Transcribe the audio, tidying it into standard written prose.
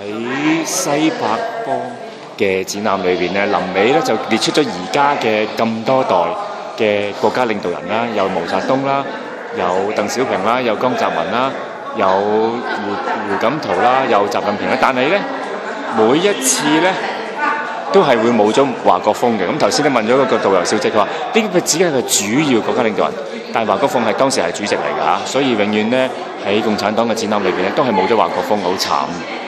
喺西柏坡嘅展覽裏邊咧，臨尾咧就列出咗而家嘅咁多代嘅國家領導人啦，有毛澤東啦，有鄧小平啦，有江澤民啦，有胡錦濤啦，有習近平啦。但係咧，每一次咧都係會冇咗華國鋒嘅。咁頭先你問咗個導遊小姐，佢話呢個只係個主要國家領導人，但係華國鋒係當時係主席嚟㗎嚇，所以永遠咧喺共產黨嘅展覽裏邊咧都係冇咗華國鋒，好慘。